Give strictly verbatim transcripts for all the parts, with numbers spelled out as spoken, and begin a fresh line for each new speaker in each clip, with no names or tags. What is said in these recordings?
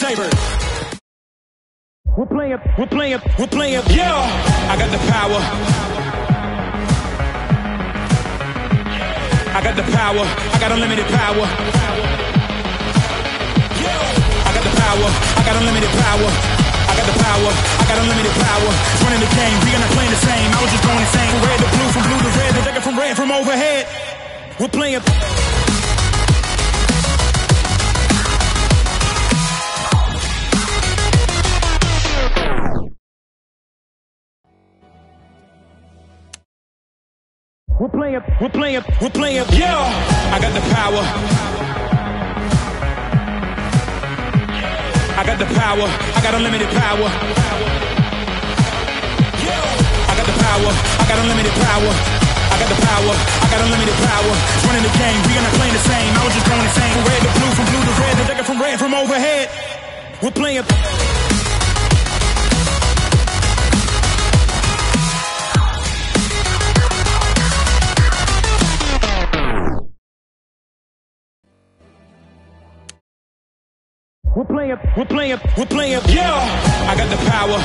flavor. We're playing, we're playing, we're playing. Yeah, I got the power. I got the power. I got unlimited power. I got the power. I got unlimited power. I got the power. I got unlimited power. Running the game. We are not playing the same. I was just going insane. From red to blue, from blue to red. They're taking from red from overhead. We're playing. We're playing, we're playing, we're playing. Yeah, I got the power. I got the power. I got unlimited power. I got the power. I got unlimited power. I got the power. I got unlimited power. Running the game. We are not playing the same. I was just going insane. From red to blue, from blue to red. They're taking from red from overhead. We're playing. We're playing, we're playing, we're playing. Yeah, I got the power.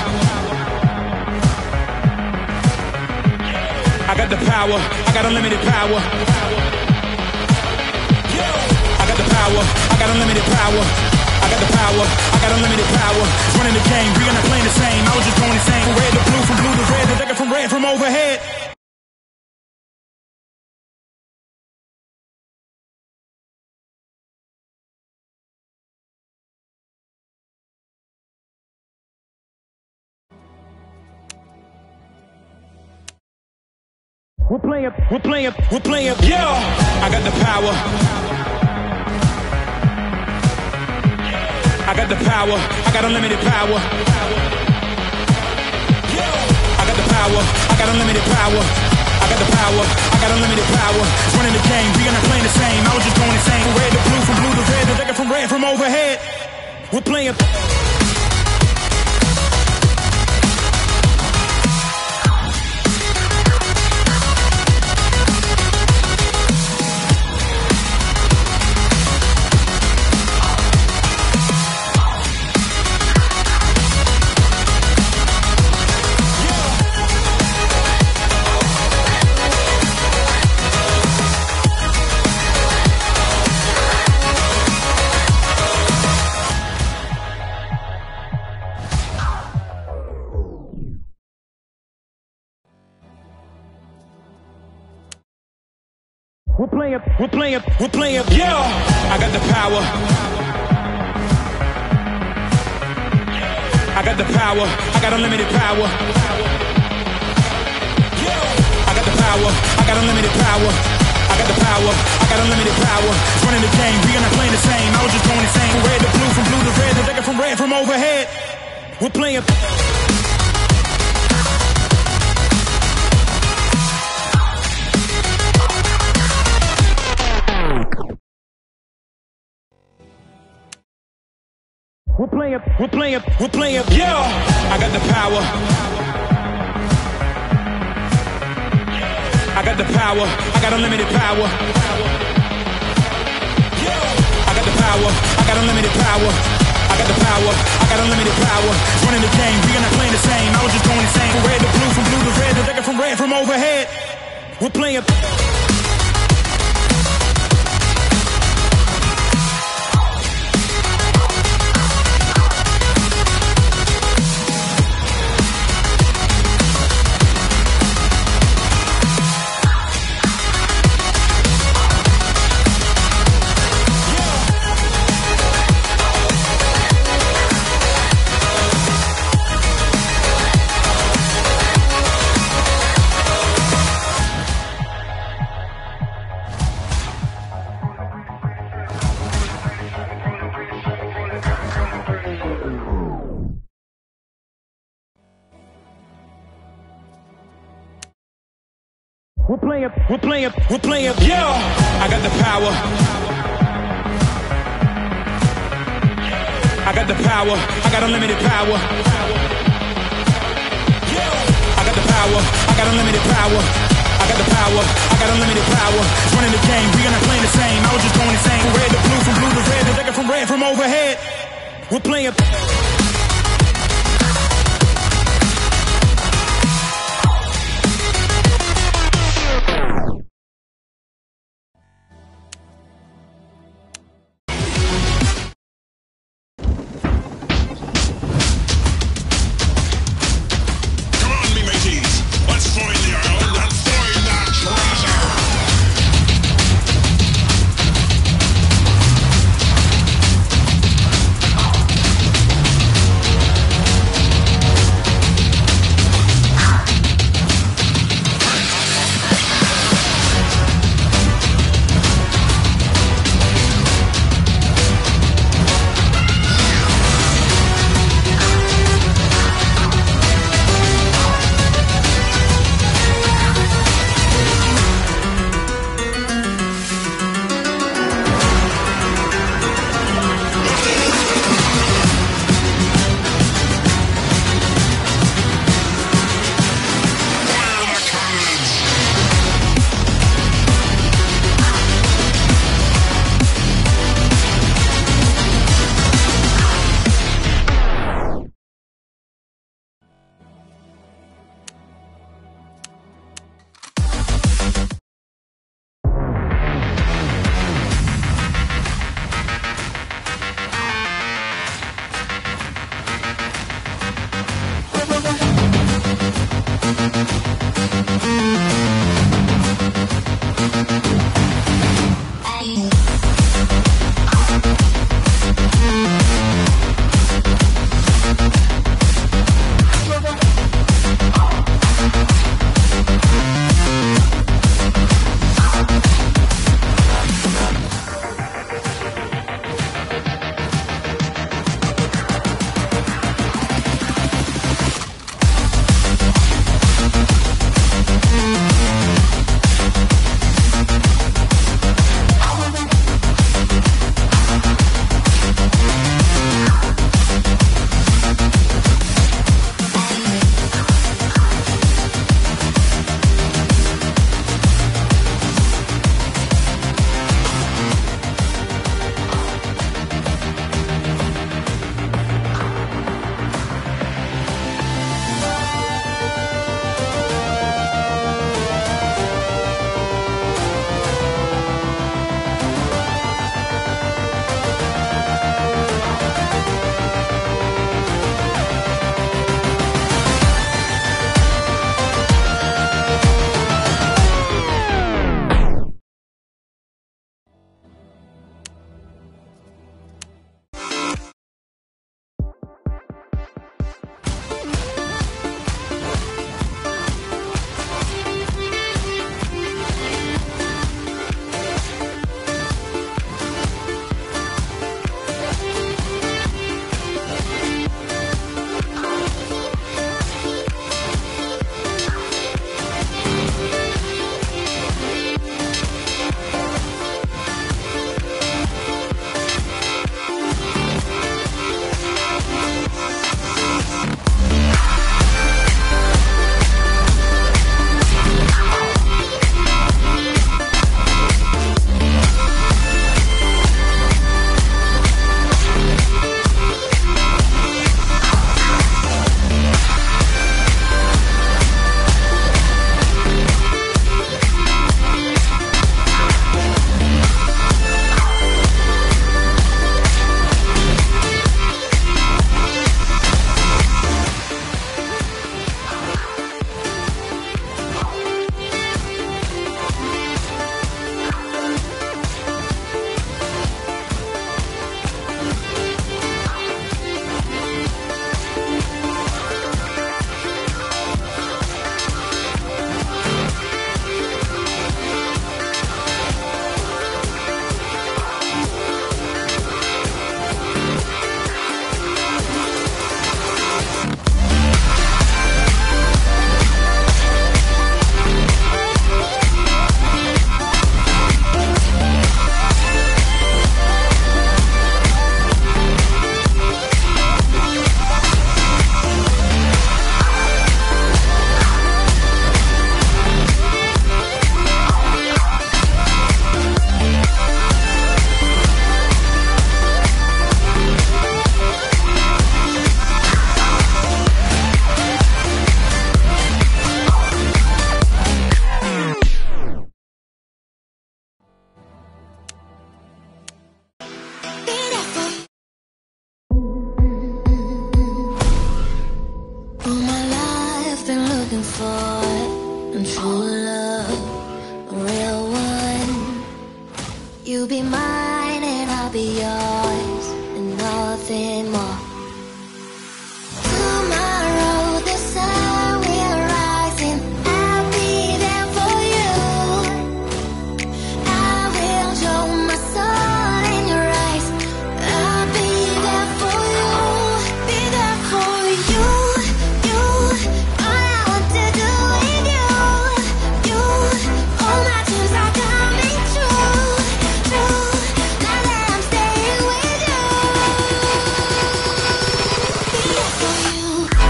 I got the power. I got unlimited power. I got the power. I got unlimited power. I got the power. I got unlimited power. Running the game. We are not playing the same. I was just going insane. From red to blue, from blue to red. They're taking from red from overhead. We're playing, we're playing, we're playing. Yeah, I got the power. I got the power. I got unlimited power. I got the power. I got unlimited power. I got the power. I got unlimited power. Running the game. We are not playing the same. I was just going insane. From red to blue, from blue to red. They're taking from red from overhead. We're playing. We're playing, we're playing, we're playing. Yeah, I got the power. I got the power. I got unlimited power. I got the power. I got unlimited power. I got the power. I got unlimited power. Running the game. We are not playing the same. I was just going insane. From red to blue, from blue to red. They're taking from red from overhead. We're playing. We're playing, we're playing, we're playing. Yeah, I got the power. I got the power. I got unlimited power. I got the power. I got unlimited power. I got the power. I got unlimited power. Running the game. We are not playing the same. I was just going insane. From red to blue, from blue to red. They're taking from red from overhead. We're playing. We're playing, we're playing, we're playing. Yeah, I got the power. I got the power. I got unlimited power. I got the power. I got unlimited power. I got the power. I got unlimited power. Running the game. We are not playing the same. I was just going insane. From red to blue, from blue to red. They're taking from red from overhead. We're playing.
for and true love, a real one. You be mine and I'll be yours, and nothing more. Tomorrow the sun will rise and I'll be there for you. I will show my soul in your eyes. I'll be there for you, be there for you. You, all I want to do with you. You, all my dreams are coming true, true. Now that I'm staying with you, be there for you.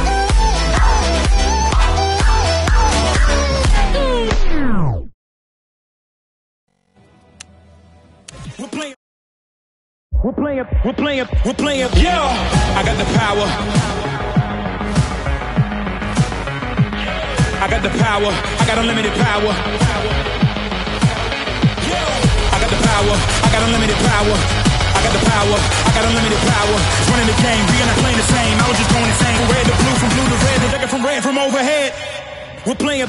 We're playing. We're playing. We're playing. We're playing. Yeah. I got the power. I got the power. I got unlimited power. Yeah. I got the power. I got unlimited power. I got the power. I got unlimited power. Running the game. We are not playing the same. I was just going insane. From red to blue, from blue to red, to take it from red from overhead. We're playing.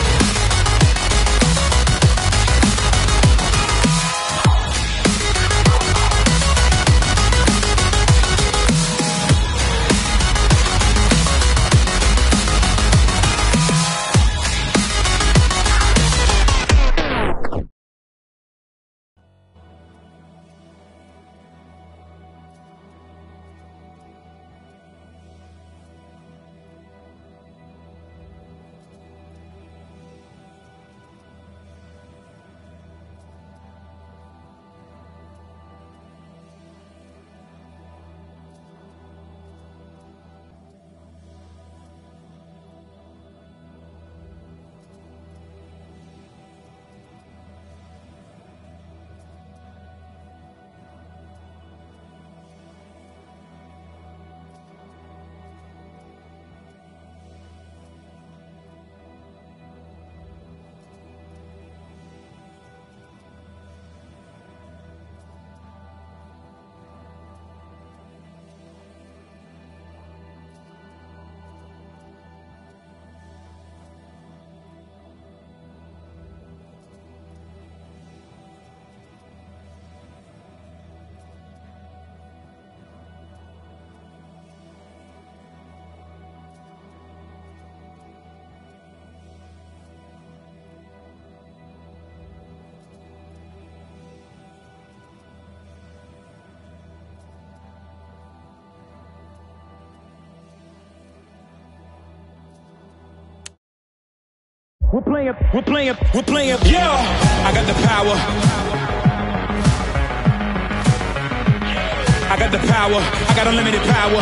We're playing, we're playing, we're playing, yeah! I got the power. I got the power. I got unlimited power.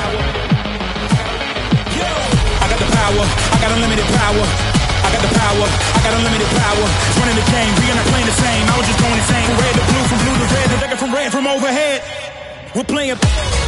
Yeah! I got the power. I got unlimited power. I got the power. I got unlimited power. Running the game. We are not playing the same. I was just going insane. From red to blue, from blue to red, to take it from red from overhead. We're playing.